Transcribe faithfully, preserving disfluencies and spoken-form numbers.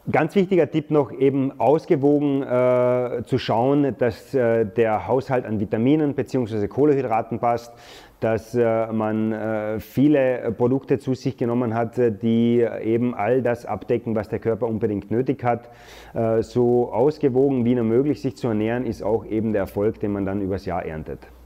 Ganz wichtiger Tipp noch, eben ausgewogen äh, zu schauen, dass äh, der Haushalt an Vitaminen bzw. Kohlenhydraten passt, dass äh, man äh, viele Produkte zu sich genommen hat, die eben all das abdecken, was der Körper unbedingt nötig hat. Äh, so ausgewogen wie nur möglich sich zu ernähren, ist auch eben der Erfolg, den man dann übers Jahr erntet.